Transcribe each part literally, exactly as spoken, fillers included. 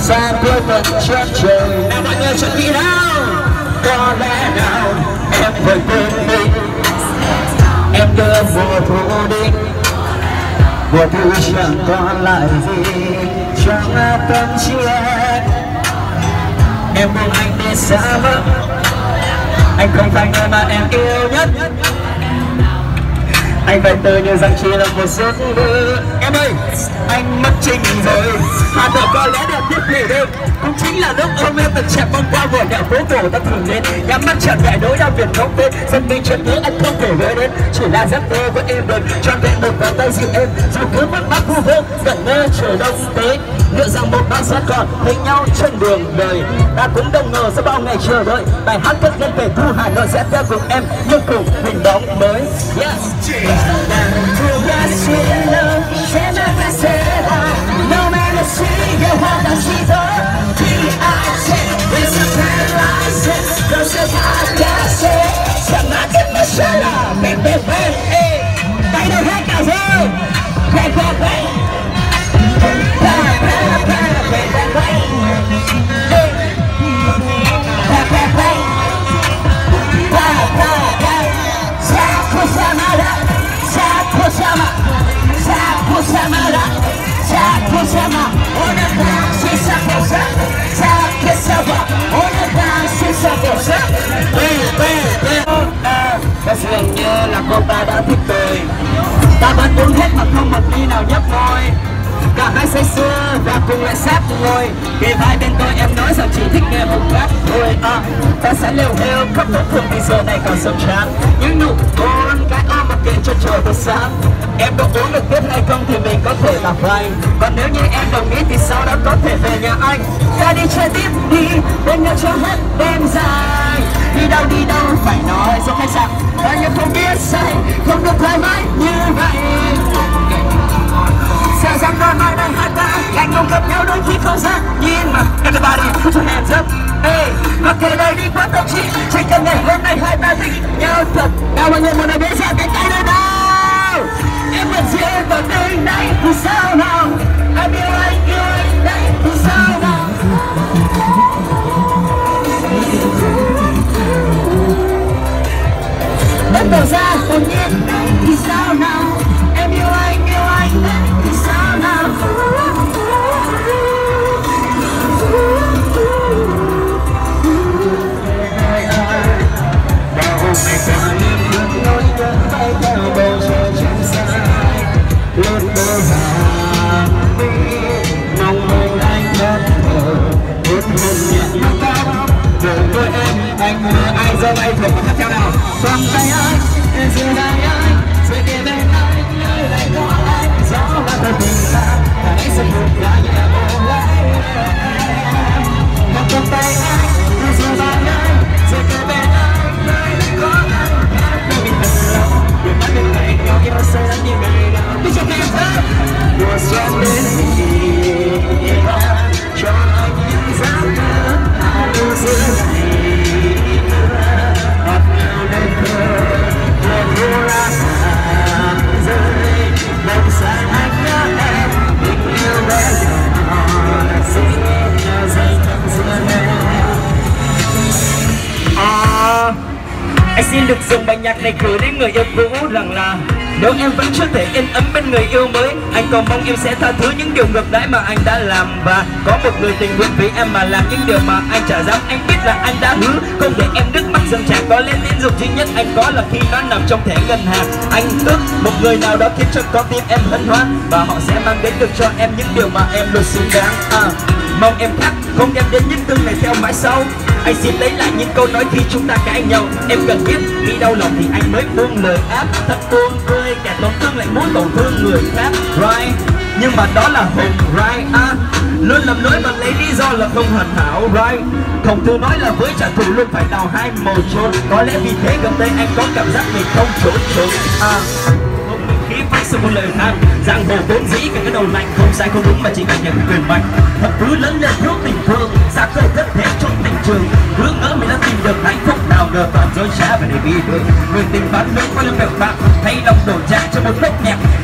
xa cuối tận chân trời. Nào mọi người chuẩn bị nào, có lẽ nào em phải quên đi, em đưa mùa thu đi, mùa thu chẳng còn lại gì trong tâm trí em. Em buông anh đi xa mất, anh không phải người mà em yêu nhất. Anh phải tự như rằng chỉ là một giấc mơ. Em ơi, anh mất trình rồi. Hà Nội có lẽ đẹp nhất ngày đêm cũng chính là lúc ôm em từng chạm băng qua vườn đèo phố cổ ta thường lên. Nhắm mắt chợt nhẹ nỗi đau biển không tên, dân mình chuyện nhớ anh không thể với đến. Chỉ là giấc mơ với em đừng trọn vẹn một vòng tay dịu em. Dù cứ mất mát vu vơ, gần ngơ trời đông tới. Liệu rằng một bao sẽ còn thấy nhau trên đường đời. Ta cũng đâu ngờ sau bao ngày chờ đợi, bài hát cất lên về thu Hà Nội sẽ theo cùng em như cùng hình bóng mới. Yes. No man will see you how the she's on T I C It's a paralysis Cause it's hard to say Chẳng mà kết mà sẽ là Mẹ mẹ mẹ Tay đâu hết cả rồi Mẹ mẹ mẹ Mẹ mẹ mẹ Mẹ mẹ mẹ Mẹ mẹ mẹ Mẹ mẹ mẹ Sakusama Sakusama Sakusama Sakusama Ona dança saposa Sakusama Ona dança saposa Bác dường như là cô ta đã thích tôi. Ta vẫn uống hết mà không một ly nào nhấp môi. Cả hai say sưa và cùng lại sát ngồi. Kề vai bên tôi em nói rằng chỉ thích nghe một hát thôi. À, ta sẽ liều heo khắp nỗi thương vì giờ này còn sâu chán. Những nụ hôn cái ôm mặc kệ cho trời tới sáng. Em có uống được tiếp hay không thì mình có thể là vai. Còn nếu như em đồng ý thì sau đó có thể về nhà anh. Ta đi chơi tiếp đi, bên nhau cho hết đêm dài. Đi đâu đi đâu phải nói rồi khách sạn. Và nhưng không biết say, không được thoải mái như vậy. Sợ rằng đôi mai này hai ta anh không gặp nhau đôi khi không ra. Nhìn mà everybody put your hands up. Hey, mặc kệ đây đi quá tâm trí. Chỉ cần ngày hôm nay hai ta thích nhau thật. Nào mọi người một lần biết ra cái tay đây nào. Em vẫn gì em còn đây này thì sao nào. Em yêu anh yêu anh đây thì sao nào. Bắt đầu ra tự nhiên đây thì sao nào. Em yêu anh yêu anh đây thì sao nào. Và hôm nay ta liên bước nối chân tay theo bầu trời trong dài. Lên đôi hàng mi mong mình anh bất ngờ hút hôn nhẹ nhàng cao. Đời với em anh mơ ai dâu ai thuộc hát theo nào. Trong tay anh giữa tay anh dưới kia bên anh nơi này có anh. Gió là thật tình ta và hãy sẽ buộc lại nhẹ ôm lấy em. Và trong tay anh giữa tay anh dưới kia bên anh nơi này có anh. Nơi mình thật lâu đôi mắt bên cạnh nhau yêu say lắm như ngày nào. Biết cho em thôi mùa xuân đến thì cho anh những giấc mơ ai lưu giữ gì ngọt ngào đến thơ lời ru lá xa rơi mong sáng anh nhớ em tình yêu bé nhỏ là xin nhờ dây thăng dương em. À, anh xin được dùng bài nhạc này gửi đến người yêu cũ rằng là nếu em vẫn chưa thể yên ấm bên người yêu mới, anh cầu mong em sẽ tha thứ những điều ngược đãi mà anh đã làm. Và có một người tình nguyện vì em mà làm những điều mà anh chả dám. Anh biết là anh đã hứa không để em nước mắt dâng tràn. Có lẽ tín dụng duy nhất anh có là khi nó nằm trong thẻ ngân hàng. Anh ước một người nào đó khiến cho con tim em hân hoan, và họ sẽ mang đến được cho em những điều mà em luôn xứng đáng. À, mong em khác không đem đến những thương này theo mãi sau. Anh xin lấy lại những câu nói khi chúng ta cãi nhau. Em cần biết khi đau lòng thì anh mới buông lời áp. Thật buồn cười kẻ tổn thương lại muốn tổn thương người khác, right? Nhưng mà đó là hồn, right? À, luôn lầm lỗi và lấy lý do là không hoàn hảo, right? Không thư nói là với trả thù luôn phải đào hai màu trốn. Có lẽ vì thế gần đây anh có cảm giác mình không trốn trốn. À, khi phát sự một lời than giang hồ vốn dĩ cả cái đầu lạnh không sai không đúng mà chỉ là những quyền mạnh. Thật cứ lớn lên thiếu tình thương xa khơi thất thế trong tình trường. Cứ ngỡ mình đã tìm được hạnh phúc nào ngờ toàn dối trá và để bị thương. Người tình bán nước qua lưng bèo bạc thay lòng đổ trạng cho một nốt nhạc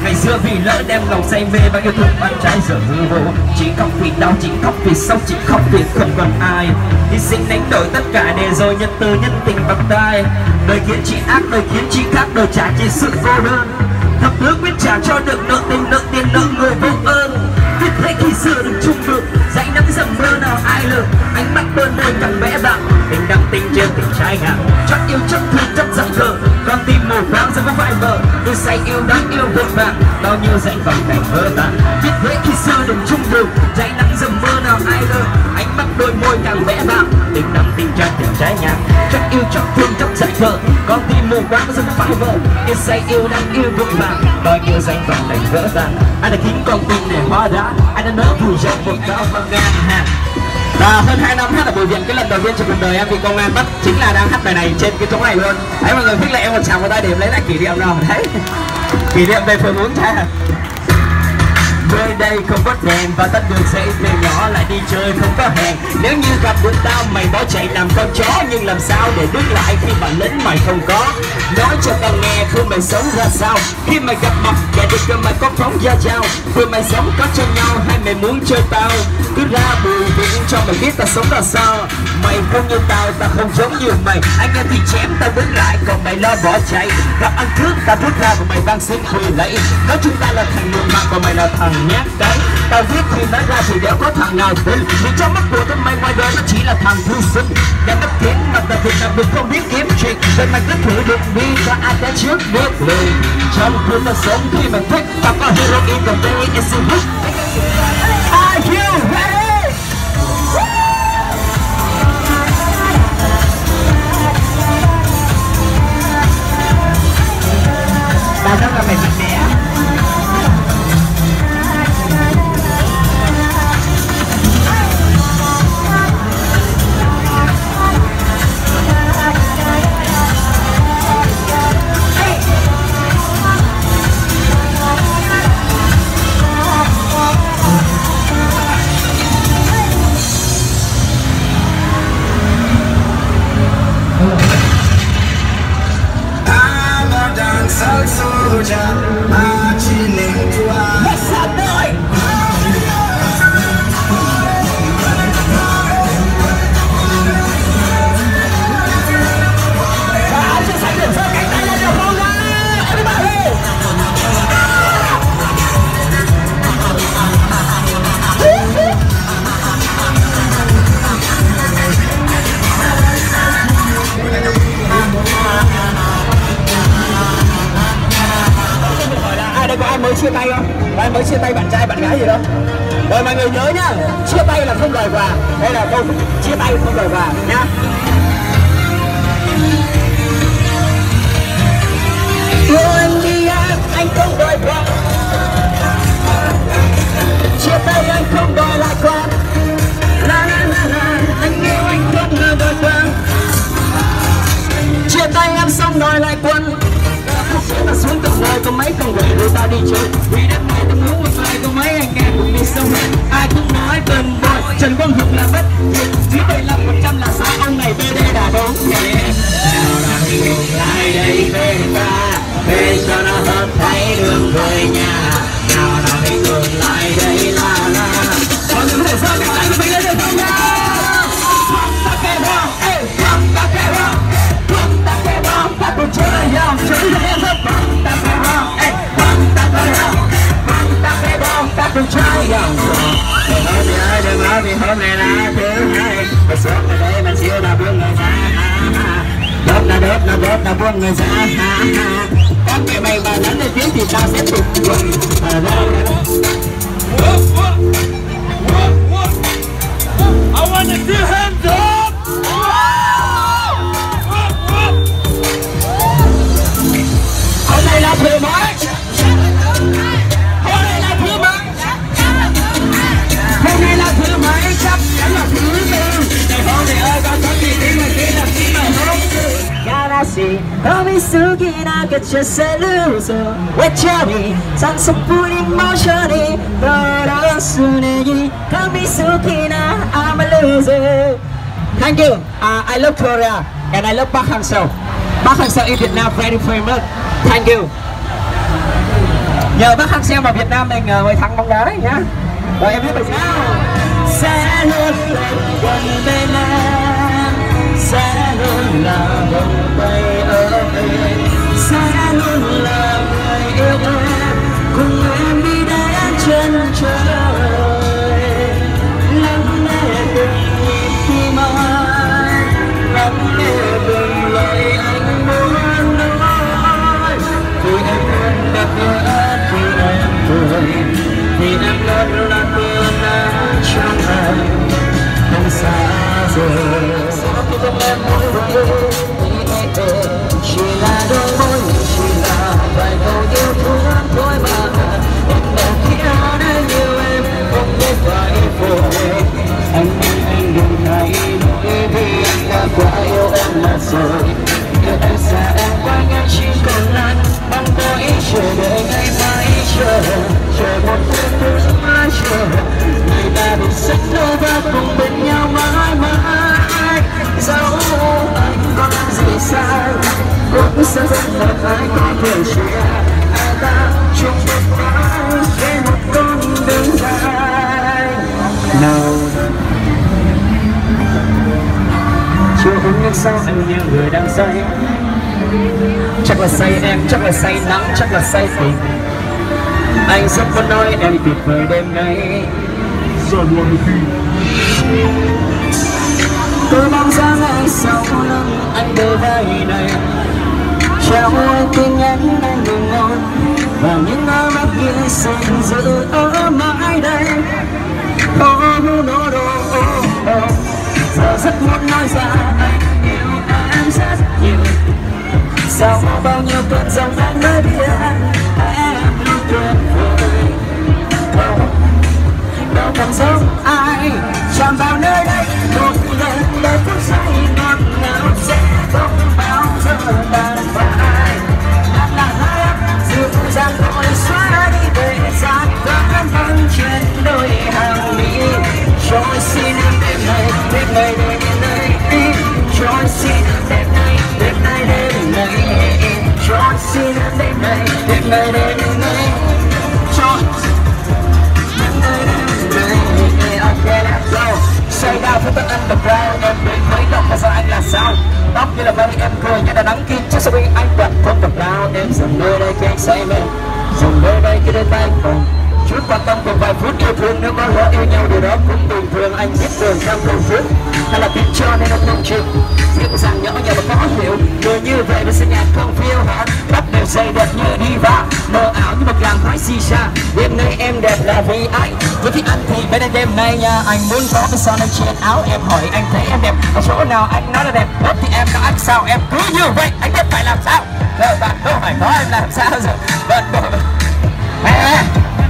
Ngày xưa vì lỡ đem lòng say mê bao yêu thương bạn trai giờ hư vô. Chỉ khóc vì đau, chỉ khóc vì sốc, chỉ khóc vì không còn ai. Hy sinh đánh đổi tất cả để rồi nhân từ nhân tình bằng tay. Đời khiến chị ác, đời khiến chị khác, đời trả chỉ sự vô đơn. Thập thứ quyết trả cho được nợ tình, nợ tiền nợ người vô ơn. Biết thế khi xưa đừng chung được, dãy nắng dầm mưa nào ai lừa. Ánh mắt đơn môi càng vẽ bạc, tình đăng tình trên tình trai ngả. Chót yêu chất thương chất giận cờ, con tim mù quáng giờ có phải vợ. Tôi say yêu đáng yêu vội vàng, bao nhiêu dãy vòng cảnh vỡ tan. Biết thế khi xưa đừng chung được, dãy nắng dầm mưa nào ai lừa. Ánh mắt đôi môi càng vẽ bạc, tình đăng tình trên tình trai ngả. Chót yêu chất thương chất giận cờ, con tim mù quáng giờ có phải vợ. Tôi say yêu đáng yêu vội vàng, bao nhiêu dãy vòng cảnh vỡ tan. Ai đã khiến con tim này hóa đá, anh đã nỡ vùi dập một cao và ngang hàng. Và hơn hai năm hát ở Bùi Viện, cái lần đầu tiên trong cuộc đời em bị công an bắt chính là đang hát bài này trên cái chỗ này luôn. Đấy, mọi người khích lệ em một tràng vào tay để lấy lại kỷ niệm nào. Đấy, kỷ niệm về phường bốn cha. Nơi đây không có đèn và tắt đường dây về nhỏ lại đi chơi không có hẹn. Nếu như gặp được tao mày bỏ chạy làm con chó, nhưng làm sao để đứng lại khi mà lính mày không có. Nói cho tao nghe phương mày sống ra sao khi mày gặp mặt kẻ được cơ mày có phóng da dao. Phương mày sống có cho nhau hay mày muốn chơi tao, cứ ra Bùi Viện cho mày biết tao sống ra sao. Mày không như tao, tao không giống như mày. Anh em thì chém tao đứng lại còn mày lo bỏ chạy. Gặp ăn cướp tao rút ra và mày vang xin khuya lấy. Nói chúng ta là thằng nguồn mạng còn mày là thằng nhát cái. Tao viết thì nói ra thì đéo có thằng nào tin, vì trong mắt của tao mày ngoài đời nó chỉ là thằng thư sinh. Nhà đất tiếng mà tao thì tao được không biết kiếm chuyện, vậy mày cứ thử được đi cho ai tới trước bước lùi. Trong cuộc tao sống khi mày thích, tao có heroin còn đây is a book. Are you ready? Tao nói là mày mạnh mẽ. Mới chia tay không? Ai mới chia tay bạn trai bạn gái gì đâu. Rồi mọi người nhớ nhá, chia tay là không đòi quà. Đây là câu chia tay không đòi quà nhá. Yêu anh đi em, anh không đòi quà. Chia tay anh không đòi lại quà. La la la la, anh yêu anh không ngờ đòi quà. Chia tay em xong đòi lại quân. Ta xuống tận nơi có mấy con quỷ đưa ta đi chơi. Vì đêm nay ta muốn một vài có mấy anh em cùng đi sông. Ai cũng nói bên boy Trần Quang Hùng là bất chỉ bảy mươi lăm phần trăm là sao ông này bê đê đã đốn kẻ. Nào là thì cùng lại đây về ta, về cho nó hợp thấy đường về nhà. Nào là thì cùng lại đây la la. Mọi người có thể sao các anh mình lên được không nha? Không ta kê bao, không ta kê bao, không ta kê bao, ta cùng chơi nhau chơi hết hết. Không ta kê bao, không ta kê bao, không ta kê bao, ta cùng chơi nhau. Đừng nói gì ơi, đừng nói vì hôm nay là thứ hai. Và sớm ở đây mình siêu là buông người ra. Đốt là đốt là đốt là buông người ra. Các kẻ mày mà đánh lên tiếng thì tao sẽ tụt quần. I want to see hands up! Hôm nay là thứ mấy? Hôm nay là thứ mấy? Hôm nay là thứ mấy? Chắc chắn là thứ tư. Ngày hôm nay ơi, con có gì đi mà kia làm gì mà hôm tư. Galaxy, come sugira che c'è sei illuso. Wecciami, senza pure emozioni. Però su negli, come sukina, I'm a loser. Thank you. Uh, I love Korea and I love Park Hang-seo. Park Hang-seo in Vietnam very famous. Thank you. Nhờ bác Hăng xem vào Việt Nam anh mới thắng bóng đá đấy nhá. Rồi em biết bài sao? Sẽ luôn gần bên em, sẽ luôn là vòng tay ở em, sẽ luôn là người yêu em, cùng em đi đến chân trời. Lắng nghe từng nhịp tim anh, lắng nghe từng lời anh muốn nói. Vì em luôn đặt nhớ, vì em cười, vì em luôn là tia nắng trong anh không xa rồi. Trong em mỗi buổi chỉ là đôi môi, chỉ là vài câu yêu thương thôi mà. Em đã khiến đến yêu em không biết phải vội. Anh ơi anh đừng thay đổi, vì anh đã quá yêu em là rồi. Yêu em xa em quanh em chỉ còn lại mong tôi chờ đợi ngày mai chờ, chờ một phút cũng là chờ. Người ta bị rất lâu và cùng bên nhau mãi mãi. Dẫu anh có làm gì sai cũng sẽ không một ai có thể chia hai ta chung một mãi trên một con đường dài. Nào chiều hôm nhất sau anh như người đang say, chắc là say em, chắc là say nắng, chắc là say tình. Anh rất muốn nói em tuyệt vời đêm nay. Tôi mong ra ngày sau lưng anh đôi vai này, trao tin nhắn anh đừng ngon và những ấm áp kia xin giữ ở mãi đây. Oh no no no, giờ rất muốn nói ra anh yêu em rất nhiều. Sau bao nhiêu cơn giông anh mới biết em luôn tuyệt vời. Đâu còn giống ai chạm vào nơi đây một lần để phút giây ngọt ngào sẽ không bao giờ tàn phai. Là là hai dịu dàng thôi xóa đi về gian vẫn vẫn trên đôi hàng mi. Rồi xin em đêm nay đêm nay đêm nay rồi xin em đêm nay đêm nay đêm nay rồi xin em đêm nay đêm nay đêm nay rồi say đau với tất anh đập ra em bị mấy lòng mà sao anh là sao? Tóc như là mây em cười như là nắng kia chắc sẽ bị anh quặn không đập ra em dừng nơi đây khi anh say mê, dừng nơi đây khi đến tay cùng chút quan tâm cùng vài phút yêu thương. Nếu có lỡ yêu nhau điều đó cũng bình thường, anh biết đường trong cầu phút hay là biết cho nên anh không chịu dịu dàng nhỏ nhẹ và khó hiểu. Người như vậy mà sinh nhạc không phiêu hả tóc đều dày đẹp như đi va mờ ảo như một làng khói xì xa. Đêm nay em đẹp là vì anh với thích anh thì bên đêm nay nha anh muốn có cái son lên trên áo em hỏi anh thấy em đẹp ở chỗ nào anh nói là đẹp hết thì em đã anh sao em cứ như vậy anh biết phải làm sao. Rồi bạn đâu phải có em làm sao rồi vâng à.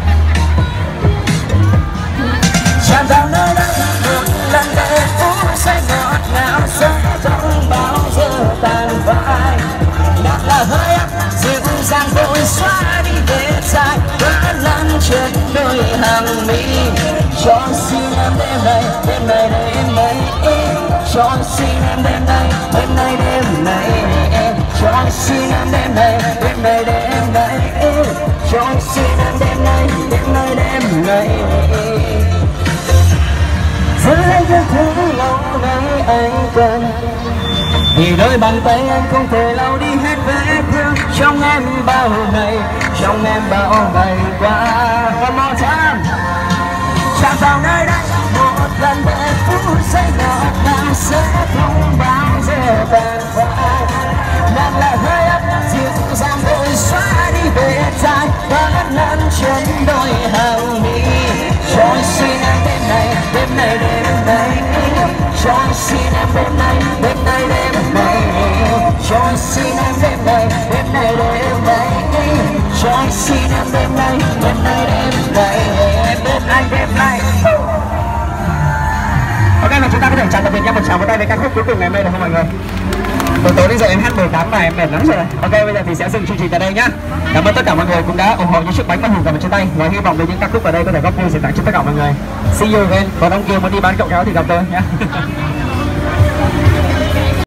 Chạm vào nơi đây một lần để phút say ngọt ngào sẽ không bao giờ tàn phai. Đã là hơi ấm dịu dàng vội xóa đi vết dài vẫn lăn trên đôi hàng mi. Cho xin em đêm nay đêm nay đêm nay cho xin em đêm nay đêm nay đêm nay cho xin em đêm nay đêm nay đêm nay cho xin em đêm nay đêm nay đêm nay. Giữ lấy những thứ lâu nay anh cần, vì đôi bàn tay anh không thể lau đi hết vết thương trong em bao ngày, trong em bao ngày qua. One more time. Chạm vào nơi đây một lần để phút giây ngọt ngào sẽ không bao giờ tàn phai. Nàng là hơi ấm dịu dàng vội xóa đi vết dài vẫn lăn trên đôi hàng mi. Cho xin em đêm nay đêm nay đêm nay cho xin em đêm nay đêm nay đêm nay cho xin em đêm nay đêm nay đêm nay cho xin em đêm nay đêm nay đêm nay đêm nay đêm nay. Ok, và chúng ta có thể chào tạm biệt nhau một chào một tay với ca khúc cuối cùng ngày hôm nay được không mọi người? Tối tối đến giờ em hát mười tám bài em mệt lắm rồi. Ok, bây giờ thì sẽ dừng chương trình tại đây nhá. Cảm ơn tất cả mọi người cũng đã ủng hộ những chiếc bánh và hùng cầm trên tay và hy vọng với những ca khúc ở đây có thể góp vui sẽ tặng cho tất cả mọi người. See you again. Còn ông kia muốn đi bán kẹo kéo thì gặp tôi nhé.